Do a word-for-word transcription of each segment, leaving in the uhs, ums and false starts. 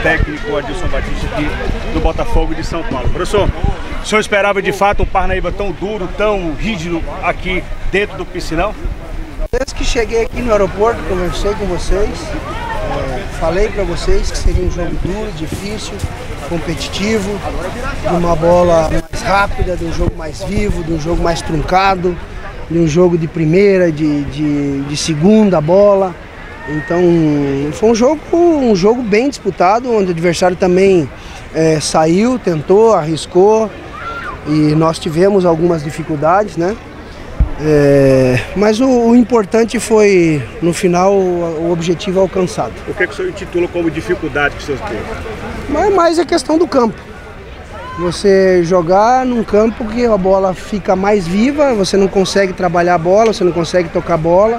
técnico Adilson Batista aqui do Botafogo de São Paulo. Professor, o senhor esperava de fato um Parnaíba tão duro, tão rígido aqui dentro do piscinão? Desde que cheguei aqui no aeroporto, conversei com vocês, é, falei para vocês que seria um jogo duro, difícil, competitivo, de uma bola mais rápida, de um jogo mais vivo, de um jogo mais truncado, de um jogo de primeira, de, de, de segunda bola. Então foi um jogo, um jogo bem disputado, onde o adversário também é, saiu, tentou, arriscou e nós tivemos algumas dificuldades, né? É, mas o, o importante foi, no final, o, o objetivo alcançado. O que, é que o senhor intitula como dificuldade que o senhor teve? Mas mais a questão do campo. Você jogar num campo que a bola fica mais viva, você não consegue trabalhar a bola, você não consegue tocar a bola.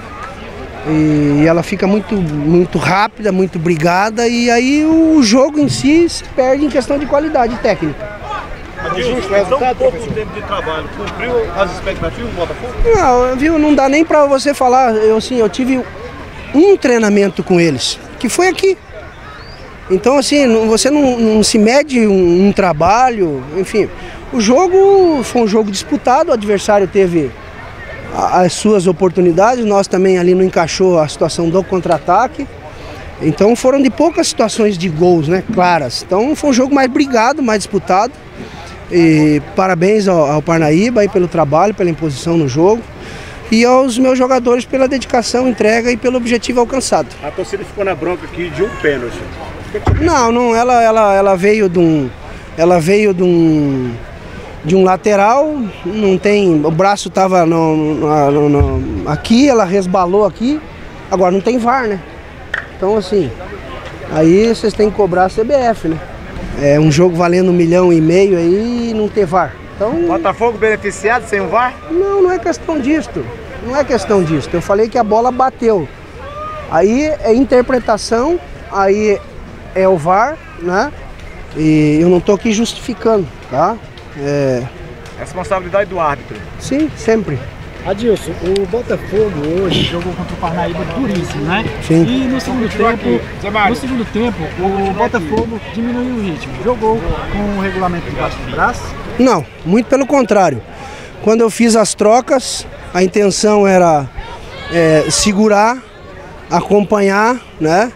E ela fica muito, muito rápida, muito brigada, e aí o jogo em si se perde em questão de qualidade técnica. Adilson, tão pouco tempo de trabalho, cumpriu as expectativas do Botafogo? Não, viu, não dá nem pra você falar. Eu, assim, eu tive um treinamento com eles, que foi aqui. Então, assim, você não, não se mede um, um trabalho, enfim. O jogo foi um jogo disputado, o adversário teve as suas oportunidades, nós também ali não encaixou a situação do contra-ataque. Então foram de poucas situações de gols, né, claras. Então foi um jogo mais brigado, mais disputado. E parabéns ao, ao Parnaíba aí pelo trabalho, pela imposição no jogo. E aos meus jogadores pela dedicação, entrega e pelo objetivo alcançado. A torcida ficou na bronca aqui de um pênalti. Não, não, ela, ela, ela veio de um, ela veio de um, de um lateral, não tem, o braço estava no, no, no, aqui, ela resbalou aqui, agora não tem V A R, né? Então assim, aí vocês têm que cobrar a C B F, né? É um jogo valendo um milhão e meio aí e não ter V A R. Então, Botafogo beneficiado sem o V A R? Não, não é questão disso. Não é questão disso. Eu falei que a bola bateu. Aí é interpretação, aí é o V A R, né? E eu não estou aqui justificando, tá? É... Responsabilidade do árbitro. Sim, sempre. Adilson, o Botafogo hoje jogou contra o Parnaíba duríssimo, né? Sim. E no segundo tempo, no segundo tempo, o Botafogo diminuiu o ritmo. Jogou com o regulamento debaixo do braço? Não, muito pelo contrário. Quando eu fiz as trocas, a intenção era é, segurar, acompanhar, né?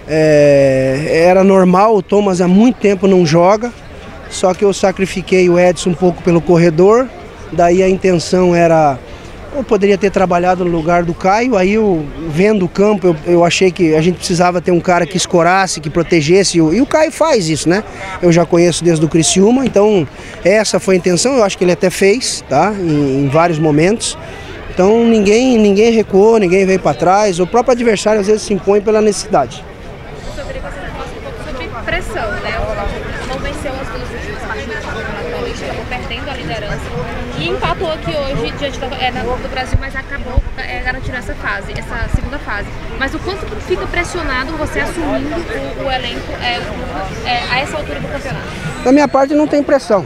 É, era normal, o Thomas há muito tempo não joga, só que eu sacrifiquei o Edson um pouco pelo corredor, daí a intenção era... Eu poderia ter trabalhado no lugar do Caio, aí eu, vendo o campo, eu, eu achei que a gente precisava ter um cara que escorasse, que protegesse, e o Caio faz isso, né? Eu já conheço desde o Criciúma, então essa foi a intenção, eu acho que ele até fez, tá? Em, em vários momentos. Então ninguém, ninguém recuou, ninguém veio para trás, o próprio adversário às vezes se impõe pela necessidade. Sobre você falar um pouco sobre pressão, né? O não venceu as duas últimas partidas do Campeonato Paulista, acabou perdendo a liderança. E empatou aqui hoje diante da, é, na Copa do Brasil, mas acabou é, garantindo essa fase, essa segunda fase. Mas o quanto fica pressionado você assumindo o, o elenco é, o, é, a essa altura do campeonato? Da minha parte não tem pressão.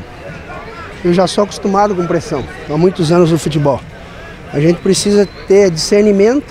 Eu já sou acostumado com pressão, há muitos anos no futebol. A gente precisa ter discernimento,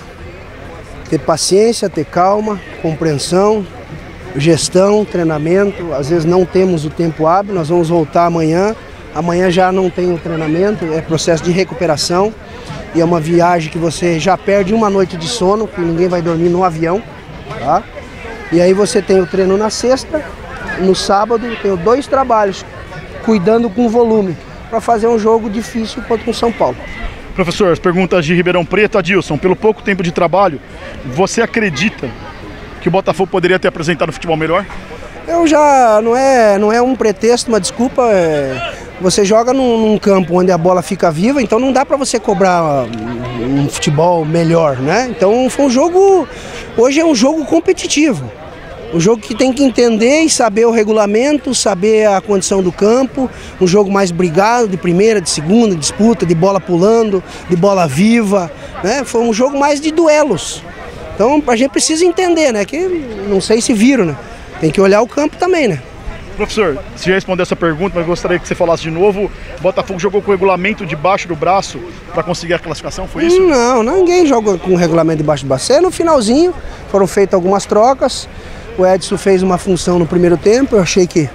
ter paciência, ter calma, compreensão, gestão, treinamento. Às vezes não temos o tempo hábil, nós vamos voltar amanhã. Amanhã já não tem o treinamento, é processo de recuperação. E é uma viagem que você já perde uma noite de sono, que ninguém vai dormir no avião, tá? E aí você tem o treino na sexta, no sábado eu tenho dois trabalhos, cuidando com volume, para fazer um jogo difícil contra o São Paulo. Professor, as perguntas de Ribeirão Preto. Adilson, pelo pouco tempo de trabalho, você acredita que o Botafogo poderia ter apresentado um futebol melhor? Eu já, não é, não é um pretexto, uma desculpa, é, você joga num, num campo onde a bola fica viva, então não dá para você cobrar um, um futebol melhor, né? Então foi um jogo, hoje é um jogo competitivo, um jogo que tem que entender e saber o regulamento, saber a condição do campo, um jogo mais brigado, de primeira, de segunda, disputa, de bola pulando, de bola viva, né? Foi um jogo mais de duelos, então a gente precisa entender, né? Que não sei se viram, né? Tem que olhar o campo também, né? Professor, você já respondeu essa pergunta, mas gostaria que você falasse de novo. O Botafogo jogou com o regulamento debaixo do braço para conseguir a classificação, foi isso? Não, ninguém joga com o regulamento debaixo do braço. É no finalzinho, foram feitas algumas trocas. O Edson fez uma função no primeiro tempo, eu achei que,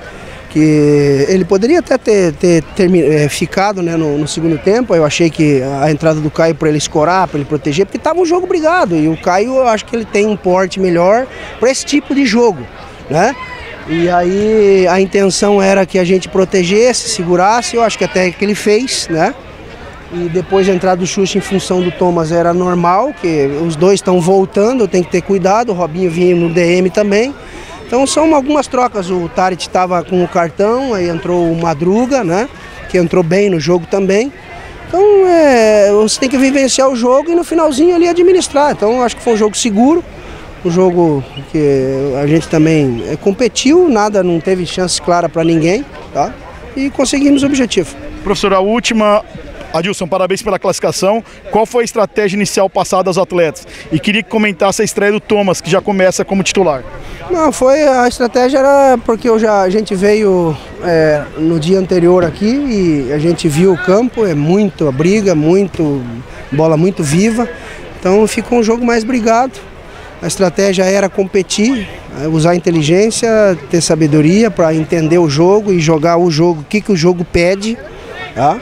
que ele poderia até ter, ter, ter é, ficado, né, no, no segundo tempo. Eu achei que a entrada do Caio para ele escorar, para ele proteger, porque estava um jogo brigado. E o Caio, eu acho que ele tem um porte melhor para esse tipo de jogo, né? E aí a intenção era que a gente protegesse, segurasse, eu acho que até que ele fez, né? E depois a entrada do Xuxa em função do Thomas era normal, que os dois estão voltando, eu tenho que ter cuidado, o Robinho vinha no D M também. Então são algumas trocas, o Tarit estava com o cartão, aí entrou o Madruga, né? Que entrou bem no jogo também. Então é, você tem que vivenciar o jogo e no finalzinho ali administrar. Então acho que foi um jogo seguro, um jogo que a gente também competiu, nada, não teve chance clara para ninguém, tá? E conseguimos o objetivo. Professor, a última... Adilson, parabéns pela classificação. Qual foi a estratégia inicial passada aos atletas? E queria que comentasse a estreia do Thomas, que já começa como titular. Não, foi a estratégia era porque eu já, a gente veio é, no dia anterior aqui e a gente viu o campo, é muito briga, muito bola muito viva. Então ficou um jogo mais brigado. A estratégia era competir, usar inteligência, ter sabedoria para entender o jogo e jogar o jogo, o que, que o jogo pede, tá?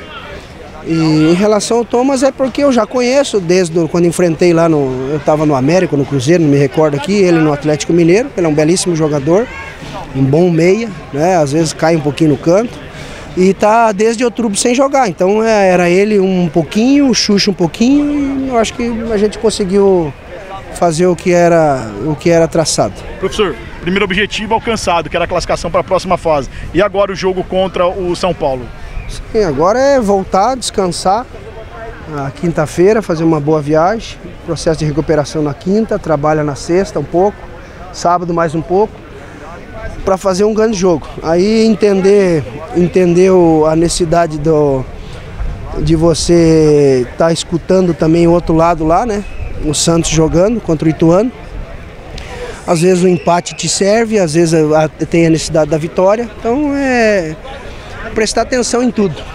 E em relação ao Thomas é porque eu já conheço desde quando enfrentei lá no... Eu estava no América, no Cruzeiro, não me recordo aqui, ele no Atlético Mineiro, ele é um belíssimo jogador, um bom meia, né? Às vezes cai um pouquinho no canto. E tá desde outubro sem jogar, então é, era ele um pouquinho, o Xuxa um pouquinho, e eu acho que a gente conseguiu fazer o que era, o que era traçado. Professor, primeiro objetivo alcançado, que era a classificação para a próxima fase. E agora o jogo contra o São Paulo? Sim, agora é voltar, descansar, na quinta-feira, fazer uma boa viagem, processo de recuperação na quinta, trabalha na sexta um pouco, sábado mais um pouco, para fazer um grande jogo. Aí entender, entender a necessidade do, de você estar tá escutando também o outro lado lá, né? O Santos jogando contra o Ituano. Às vezes o empate te serve, às vezes tem a necessidade da vitória, então é prestar atenção em tudo.